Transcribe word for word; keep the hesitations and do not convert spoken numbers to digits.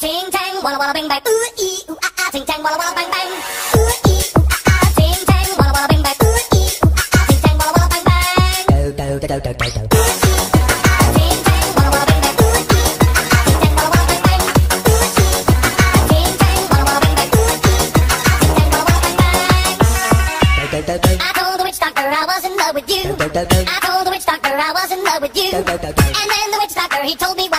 ting tang, walla walla bang bang. Ooh ee ooh ah ah, ting tang, walla walla bang bang. Ooh ee ooh ah ah, ting tang, walla walla bang bang. Ooh ee ooh ah ah, ting tang, walla walla bang bang. Do do do do do do do. Ting tang, walla walla bang bang. Ooh ee ooh ah ah, ting tang, walla walla bang bang. Ooh ee ooh ah ah, ting tang, walla walla bang bang. Ooh ee ooh ah ah, ting tang, walla walla bang bang. Do do do. I told the witch doctor I was in love with you. Do do do do. I told the witch doctor I was in love with you. Do do do do. And then the witch doctor he told me.